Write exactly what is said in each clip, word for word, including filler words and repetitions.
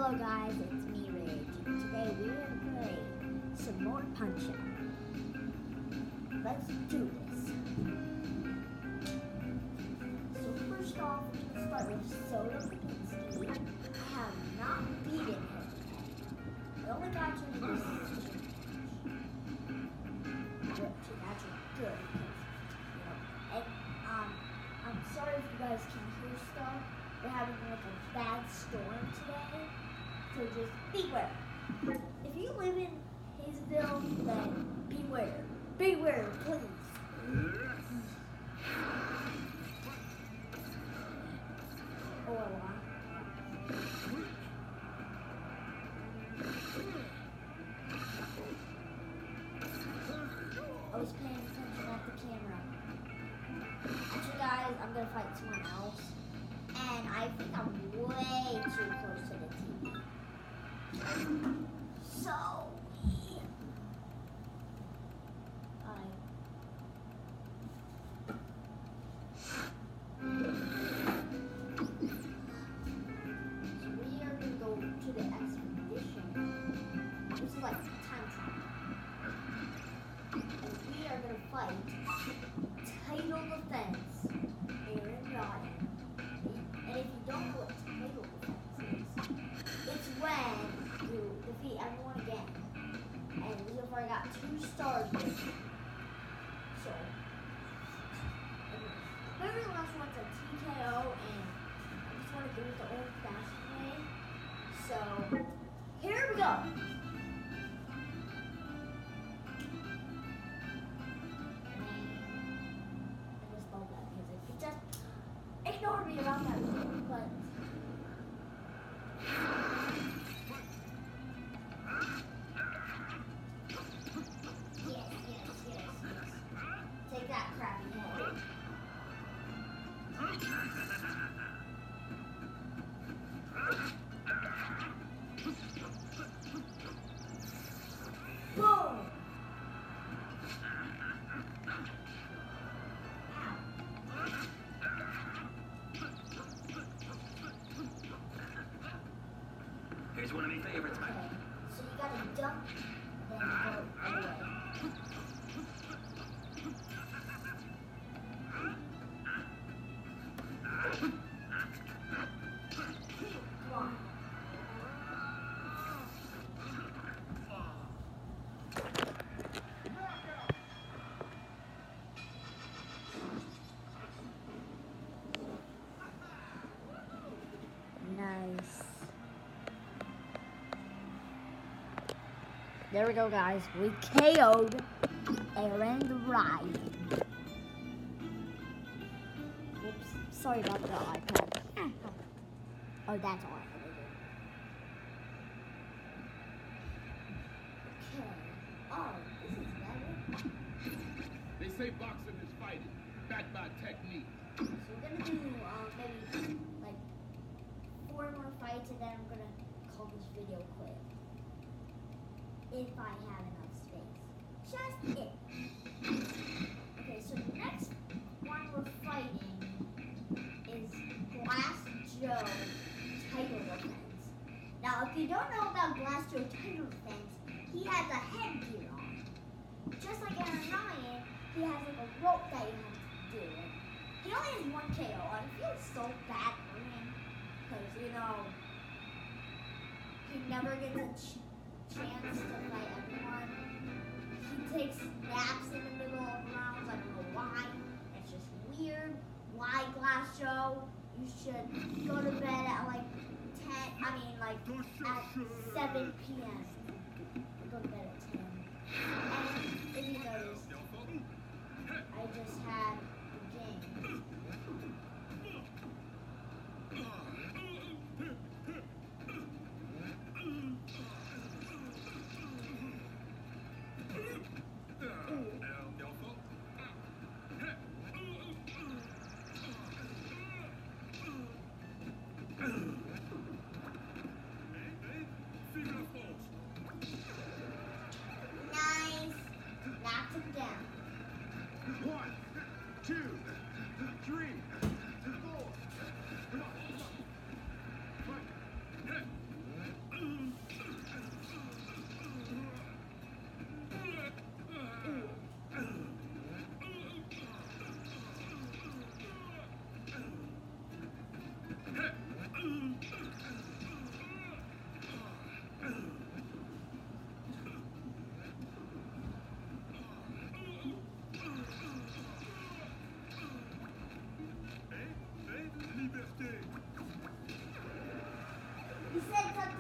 Hello guys, it's me Rage, and today we're going to play some more Punch-Out. Let's do this. So first off, we're going to start with Soda Lipinski. I have not beaten him yet. I only got to do this which is actually good because, you know, and um, I'm sorry if you guys can hear stuff. We're having like a bad storm today, so just beware. If you live in Hayesville, then beware. Beware, please. Oh, a lot. I was paying attention at the camera. Actually, guys, I'm gonna fight someone else. And I think I'm way too close to the T V. So, I. So we are going to go to the expedition. This is like time travel. And we are going to fight Title Defense, Aaron Ryan. And if you don't know what title defense is, it's when you defeat everyone again. And so far I got two stars with it. So, the very last one's a T K O, and I just want to do it the old-fashioned way. So, here we go. I just love that music. It just ignore me about that music, but yes, yes, yes, yes. Take that, crappy head. Boom! Here's one of my favorites, man. Okay, so you gotta dump, then go away. Come on. Nice. There we go, guys. We K O'd Aaron Ryan. Whoops. Sorry about the iPad. Oh, that's all I had to do. Okay. Oh, this is better. They say boxing is fighting, backed by technique. So we're gonna do um, maybe like four more fights, and then I'm gonna call this video quit. If I have enough space. Just it. Okay, so the next one we're fighting is Glass Joe Title Defense. Now, if you don't know about Glass Joe Title Defense, he has a headgear on. Just like Aaron Ryan, he has like a rope that you have to do. He only has one K O, and it feels so bad for him. Because, you know, he never gets a ch chance to fight everyone. He takes naps in the middle of rounds. I don't know why. It's just weird. Why, Glass Joe? You should go to bed at like ten. I mean, like at seven P M Go to bed at ten. And if you notice, I just had the game. Nice. Knocked him down. One, two,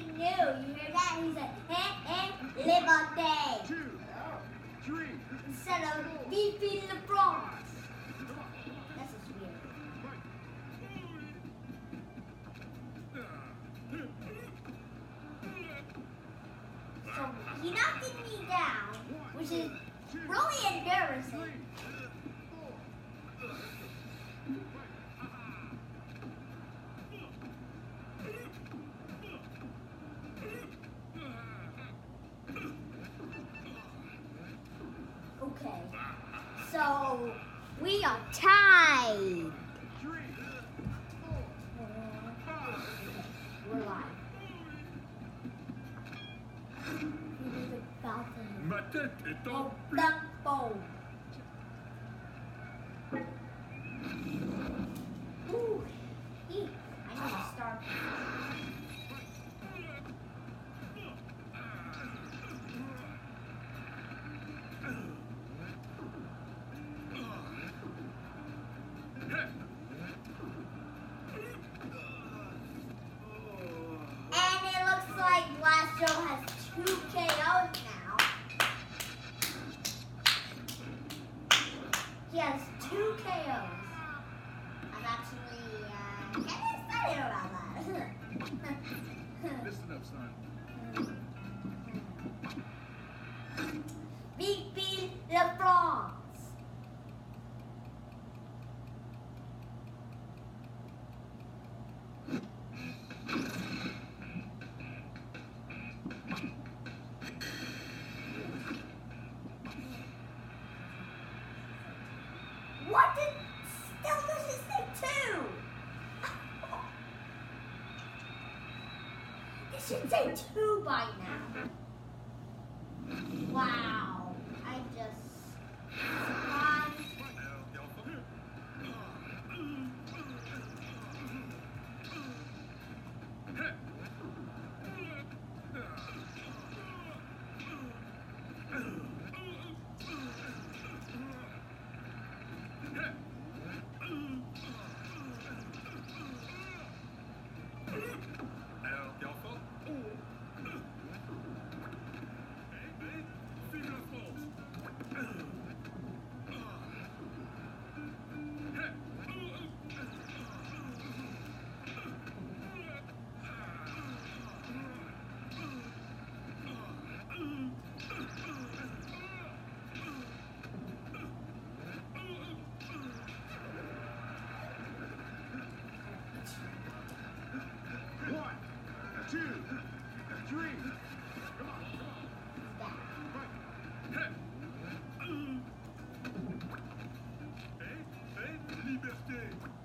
something new. You hear that? He said, eh, eh, liberté. Two, three. Instead of me feeding the frogs. That's just weird. So he knocked me down, which is really embarrassing. Okay, so we are tied. We're live. Ma tête est en Oh, black bowl. Ooh, eek. I need to start. And it looks like Last Joe has two K Os now. He has two K Os. I'm actually uh, kind of excited about that. Listen up, son. Beep beep the frogs. What did still does it say two? It should say two by now. Wow. I just surprised. One, two, three. Come on, come on. Right. Hey, hey, liberté.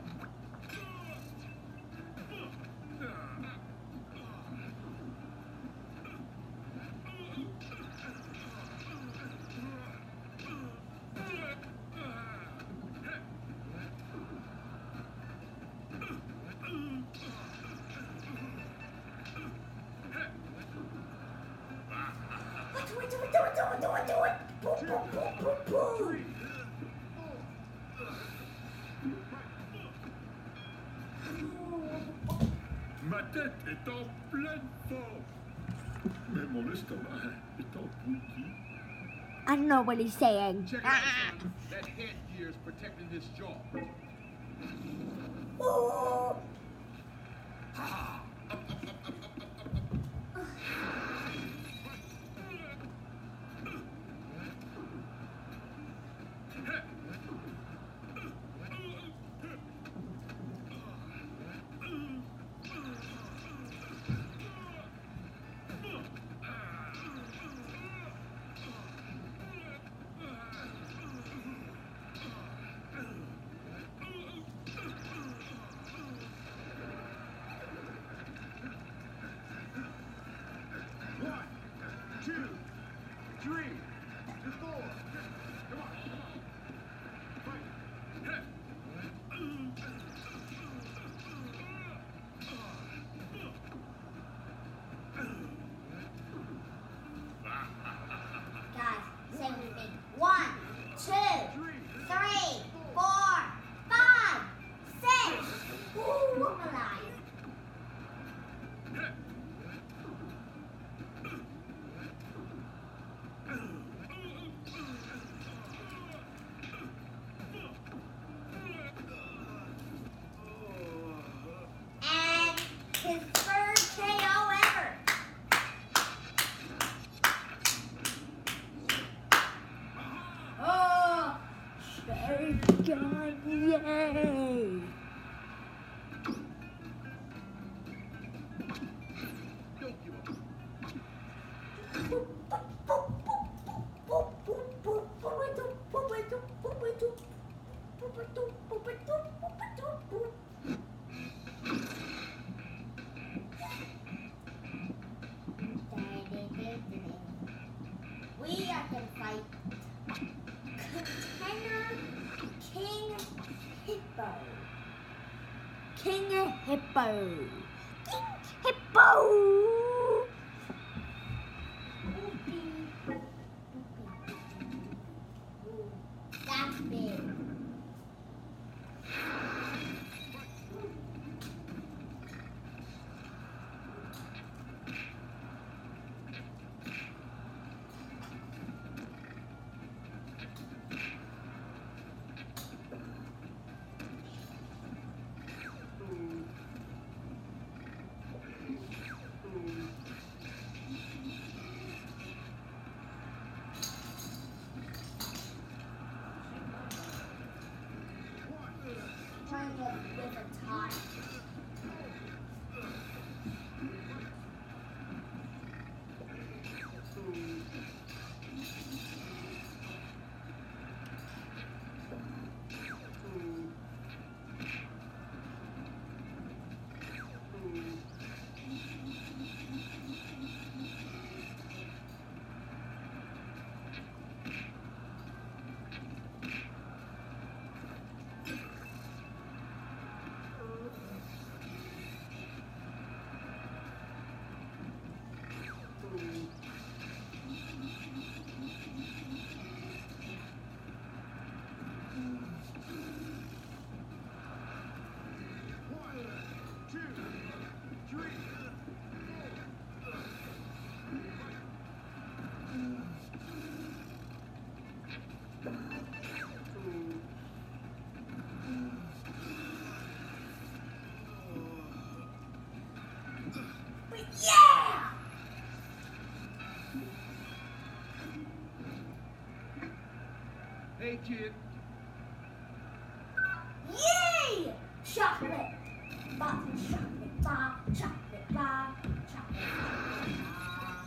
Do it, do it, do it, do it, do it, do it. Boom, boom, boom, boom, boom. Ma tête est en pleine forme. Mais mon estomac est en bouillie. I don't know what he's saying. Check it out, son. That headgear is protecting his jaw. Ooh. Ha! Up, up, up, up, up, up, up. One, two, three, four. Come on, come on. Fight. Guys, say with me. One, two, three, four, five, six. Ooh, I'm alive. Hippo. King Hippo. King Hippo. That's big. Triangle with a tie. Yeah! Hey, kid. Yay! Chocolate. Bar, chocolate bar, chocolate bar, chocolate bar.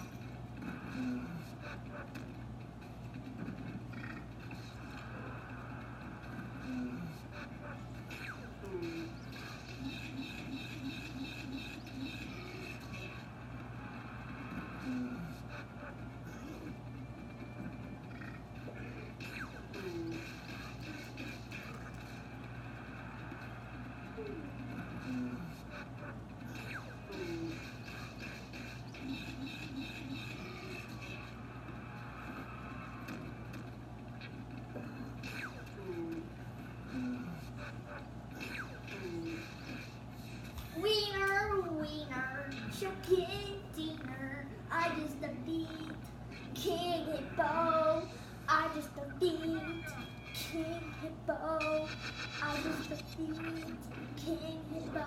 Wiener, wiener, chicken dinner. I just defeat King Hippo. I just defeat King Hippo. I just defeat King Hippo.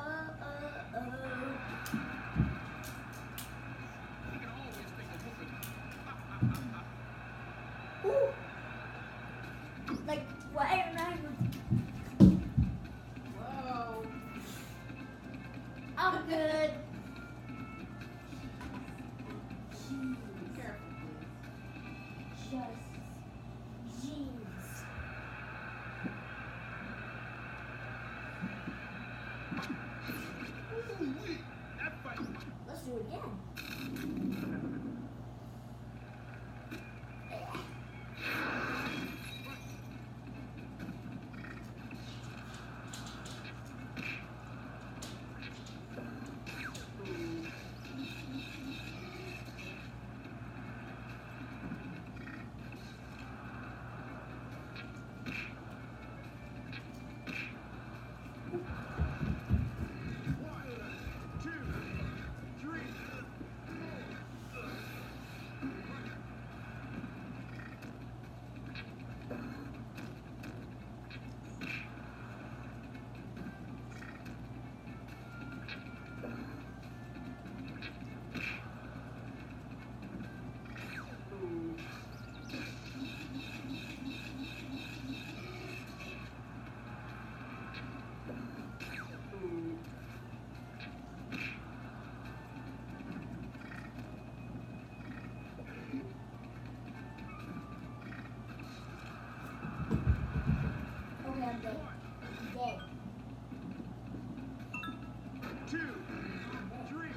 Ooh. Like what I remember. Whoa. I'm good. Careful, please. Just jeans. Ooh-wee. That fight. Let's do it again. Okay, I'm dead. I'm dead. Two, three.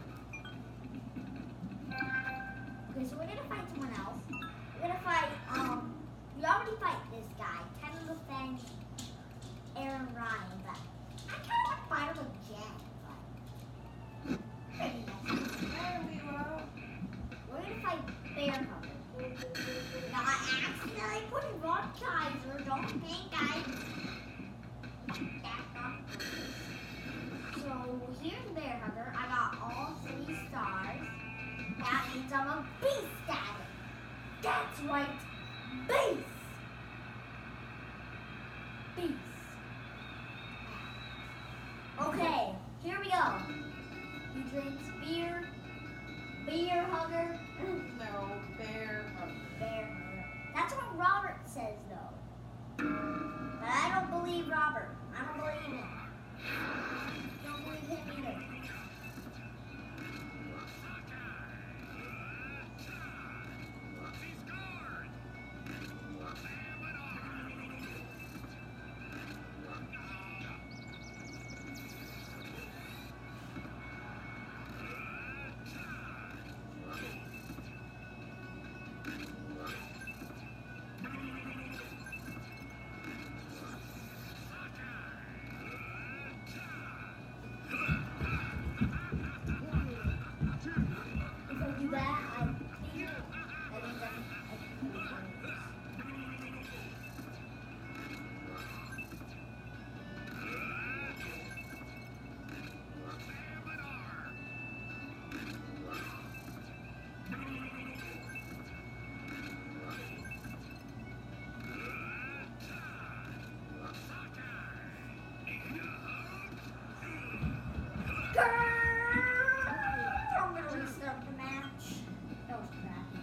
Okay, so we're gonna fight someone else. We're gonna fight, um, we already fight this guy, Ten Revenge, Aaron Ryan, but I kind of want to fight him with Jen. But maybe next time. There we go. We're gonna fight Bear Hugger. Now I accidentally put in Ron Kaiser. Don't think I. That's not good. So here's Bear Hugger. I got all three stars. That means I'm a beast at it. That's right, beast. Beast. Okay, here we go. He drinks beer. Beer Hugger. No, bear hugger. Bear Hugger. That's what Robert says, though. But I don't believe Robert. I don't believe him. Don't believe him either. If I do that, I think that means I can I can lose. I'm gonna restart the match. That was crappy.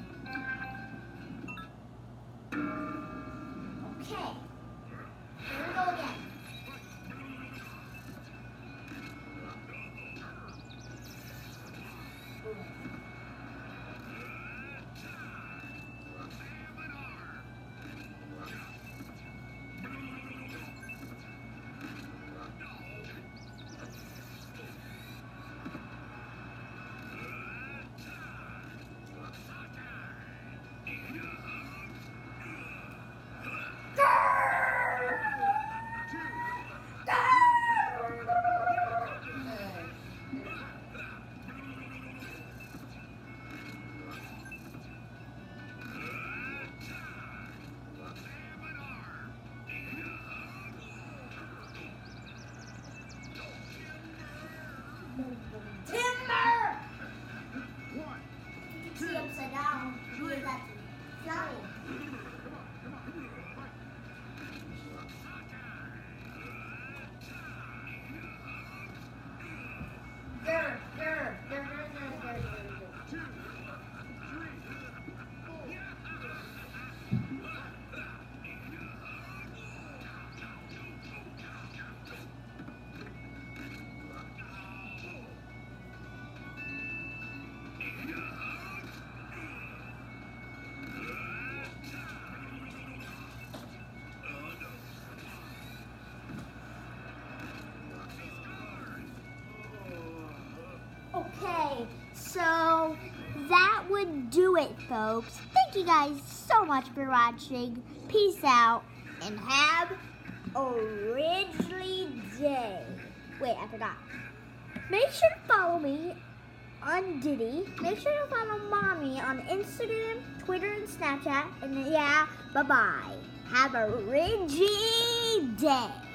Okay. Here we go again. Timber! One, You can see upside down. Because that's flying. Grr, grr, grr, grr, grr, grr, grr. two, three, four. Okay, so that would do it, folks. Thank you guys so much for watching. Peace out and have a Ridgely day. Wait, I forgot. Make sure to follow me on Diddy. Make sure to follow Mommy on Instagram, Twitter, and Snapchat. And yeah, bye-bye. Have a Ridgely day.